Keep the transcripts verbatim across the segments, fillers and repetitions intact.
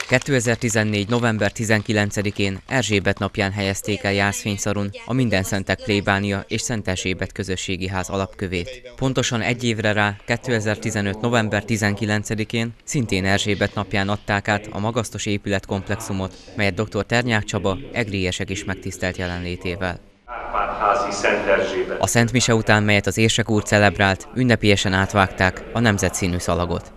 kétezer-tizennégy. november tizenkilencedikén Erzsébet napján helyezték el Jászfényszarun a Mindenszentek plébánia és Szent Erzsébet közösségi ház alapkövét. Pontosan egy évre rá, kétezer-tizenöt. november tizenkilencedikén szintén Erzsébet napján adták át a magasztos épületkomplexumot, melyet dr. Ternyák Csaba egriesek is megtisztelt jelenlétével. A Szent Mise után, melyet az érsek úr celebrált, ünnepélyesen átvágták a nemzetszínű szalagot.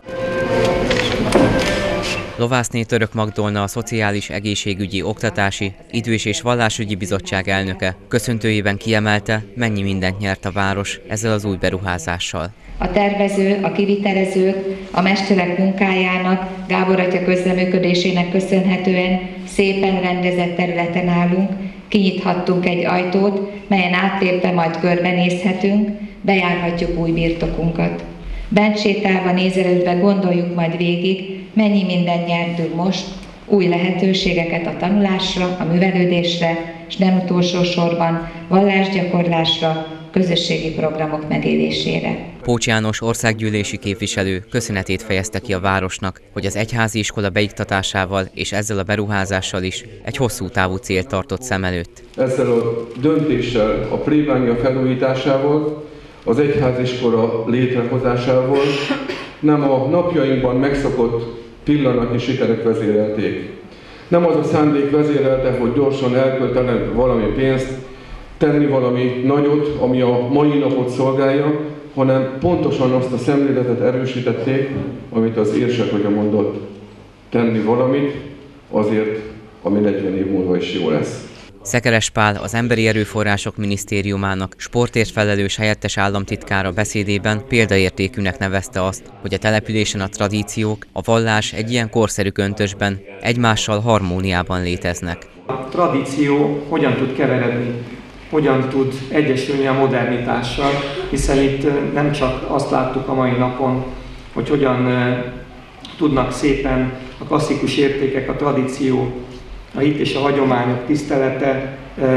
Lovászné Török Magdolna, a Szociális, Egészségügyi, Oktatási, Idős- és Vallásügyi Bizottság elnöke köszöntőjében kiemelte, mennyi mindent nyert a város ezzel az új beruházással. A tervező, a kivitelezők, a mesterek munkájának, Gábor atya közreműködésének köszönhetően szépen rendezett területen állunk, kinyithattunk egy ajtót, melyen átlépve majd körbenézhetünk, bejárhatjuk új birtokunkat. Bent sétálva nézelődve gondoljuk majd végig, mennyi mindent nyertünk most, új lehetőségeket a tanulásra, a művelődésre, és nem utolsó sorban vallásgyakorlásra, közösségi programok megélésére. Pócs János országgyűlési képviselő köszönetét fejezte ki a városnak, hogy az egyházi iskola beiktatásával és ezzel a beruházással is egy hosszú távú célt tartott szem előtt. Ezzel a döntéssel, a plébánia felújításával, az egyháziskola létrehozásával nem a napjainkban megszokott pillanatnyi sikerek vezérelték. Nem az a szándék vezérelte, hogy gyorsan elköltenek valami pénzt, tenni valami nagyot, ami a mai napot szolgálja, hanem pontosan azt a szemléletet erősítették, amit az érsek atya mondott, tenni valamit azért, ami negyven év múlva is jó lesz. Szekeres Pál, az Emberi Erőforrások Minisztériumának sportért felelős helyettes államtitkára beszédében példaértékűnek nevezte azt, hogy a településen a tradíciók, a vallás egy ilyen korszerű köntösben egymással harmóniában léteznek. A tradíció hogyan tud keveredni, hogyan tud egyesülni a modernitással, hiszen itt nem csak azt láttuk a mai napon, hogy hogyan tudnak szépen a klasszikus értékek, a tradíció, a hit és a hagyományok tisztelete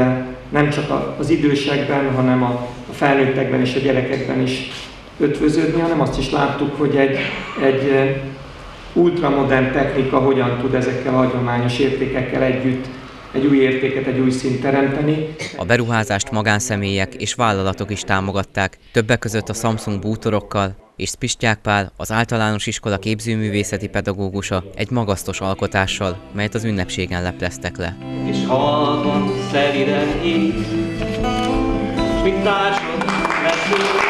nem csak az idősekben, hanem a felnőttekben és a gyerekekben is ötvöződni, hanem azt is láttuk, hogy egy, egy ultramodern technika hogyan tud ezekkel a hagyományos értékekkel együtt egy új értéket, egy új szint teremteni. A beruházást magánszemélyek és vállalatok is támogatták, többek között a Samsung bútorokkal, és Spistyák Pál, az általános iskola képzőművészeti pedagógusa egy magasztos alkotással, melyet az ünnepségen lepleztek le. És halkan szeriden így, s mit társad leszünk.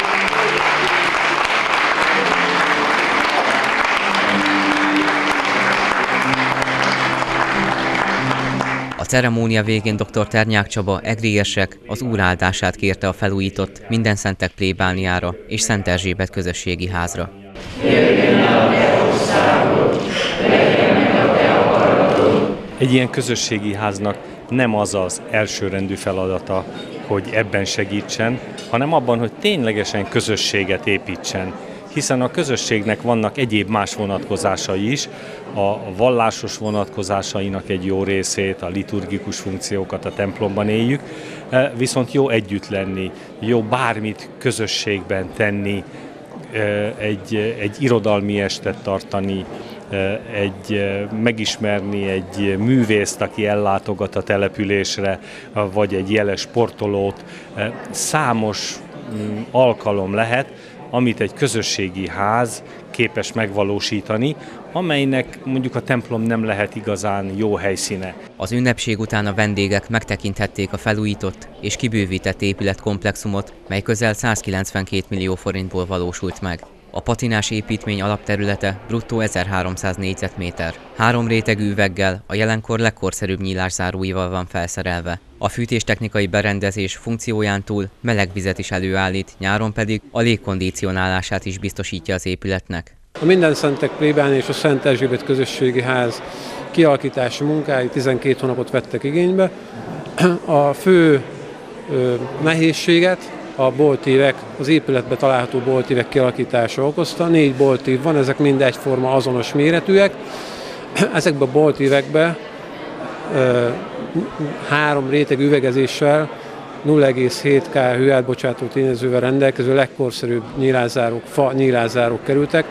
A ceremónia végén dr. Ternyák Csaba egriesek az úr áldását kérte a felújított Mindenszentek plébániára és Szent Erzsébet közösségi házra. Egy ilyen közösségi háznak nem az az elsőrendű feladata, hogy ebben segítsen, hanem abban, hogy ténylegesen közösséget építsen. Hiszen a közösségnek vannak egyéb más vonatkozásai is, a vallásos vonatkozásainak egy jó részét, a liturgikus funkciókat a templomban éljük, viszont jó együtt lenni, jó bármit közösségben tenni, egy, egy irodalmi estet tartani, egy, megismerni egy művészt, aki ellátogat a településre, vagy egy jeles sportolót. Számos alkalom lehet, amit egy közösségi ház képes megvalósítani, amelynek mondjuk a templom nem lehet igazán jó helyszíne. Az ünnepség után a vendégek megtekinthették a felújított és kibővített épületkomplexumot, mely közel százkilencvenkét millió forintból valósult meg. A patinás építmény alapterülete bruttó ezerháromszáz négyzetméter. Három rétegű üveggel, a jelenkor legkorszerűbb nyílászáróival van felszerelve. A fűtéstechnikai berendezés funkcióján túl meleg vizet is előállít, nyáron pedig a légkondicionálását is biztosítja az épületnek. A Mindenszentek plébánia és a Szent Erzsébet közösségi ház kialakítási munkái tizenkét hónapot vettek igénybe. A fő ö, nehézséget a boltívek, az épületben található boltívek kialakítása okozta. Négy boltív van, ezek mind egyforma azonos méretűek. Ezekben a boltívekben ö, három réteg üvegezéssel, nulla egész hét K hőátbocsátó tényezővel rendelkező legkorszerűbb nyílászárók, fa nyílászárók kerültek,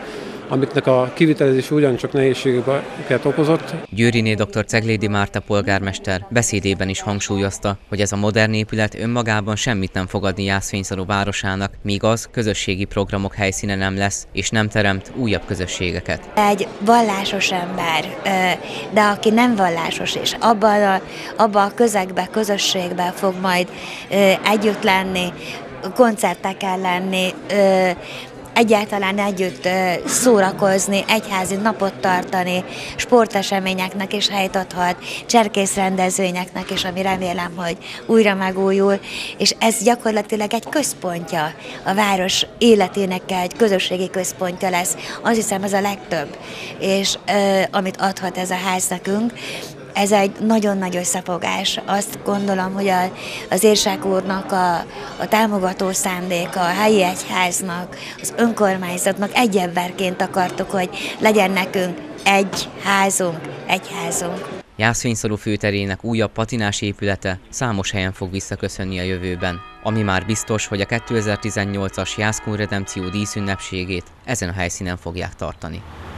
amiknek a kivitelezés ugyancsak nehézségeket okozott. Győriné dr. Ceglédi Márta polgármester beszédében is hangsúlyozta, hogy ez a modern épület önmagában semmit nem fog adni Jászfényszorú városának, míg az közösségi programok helyszíne nem lesz, és nem teremt újabb közösségeket. Egy vallásos ember, de aki nem vallásos, és abban a, abban a közegben, közösségben fog majd együtt lenni, koncerteken lenni, egyáltalán együtt szórakozni, egyházi napot tartani, sporteseményeknek is helyt adhat, cserkészrendezvényeknek is, ami remélem, hogy újra megújul, és ez gyakorlatilag egy központja a város életének, egy közösségi központja lesz. Azt hiszem, ez a legtöbb, és amit adhat ez a ház nekünk. Ez egy nagyon nagy összefogás. Azt gondolom, hogy a, az Érsek úrnak a, a támogató szándéka, a helyi egyháznak, az önkormányzatnak egy emberként akartuk, hogy legyen nekünk egy házunk, egy házunk. Jászfényszorú főterének újabb patinás épülete számos helyen fog visszaköszönni a jövőben, ami már biztos, hogy a kétezer-tizennyolcas Jászkun Redempció díszünnepségét ezen a helyszínen fogják tartani.